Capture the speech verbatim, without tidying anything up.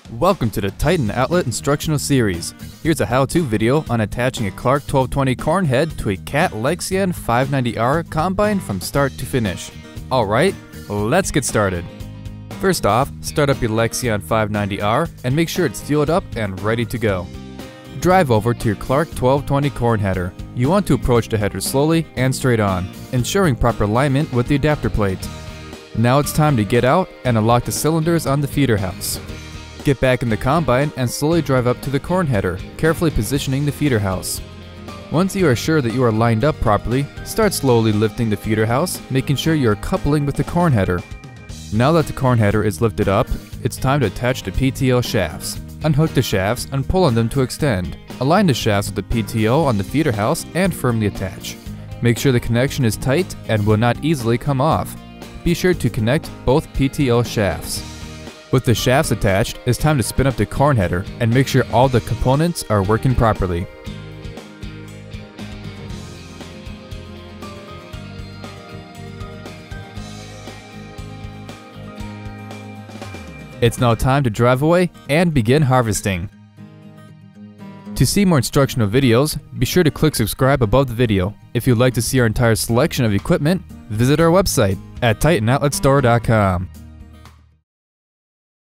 Welcome to the Titan Outlet Instructional Series. Here's a how-to video on attaching a Clarke twelve twenty corn head to a Cat Lexion five ninety R combine from start to finish. Alright, let's get started. First off, start up your Lexion five ninety R and make sure it's fueled up and ready to go. Drive over to your Clarke twelve twenty corn header. You want to approach the header slowly and straight on, ensuring proper alignment with the adapter plate. Now it's time to get out and unlock the cylinders on the feeder house. Get back in the combine and slowly drive up to the corn header, carefully positioning the feeder house. Once you are sure that you are lined up properly, start slowly lifting the feeder house, making sure you are coupling with the corn header. Now that the corn header is lifted up, it's time to attach the P T O shafts. Unhook the shafts and pull on them to extend. Align the shafts with the P T O on the feeder house and firmly attach. Make sure the connection is tight and will not easily come off. Be sure to connect both P T O shafts. With the shafts attached, it's time to spin up the corn header and make sure all the components are working properly. It's now time to drive away and begin harvesting. To see more instructional videos, be sure to click subscribe above the video. If you'd like to see our entire selection of equipment, visit our website at titan outlet store dot com.